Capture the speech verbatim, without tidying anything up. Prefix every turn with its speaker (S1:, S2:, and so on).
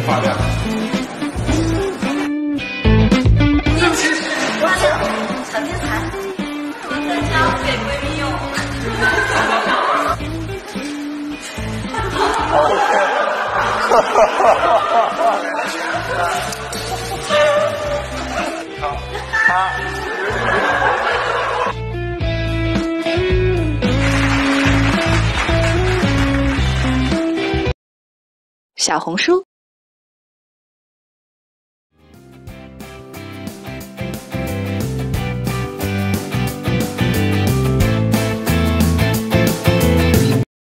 S1: 发量。
S2: 这其实我是小天才，我在家给闺蜜用。
S1: 哈哈哈哈哈！好，他。
S3: 小红书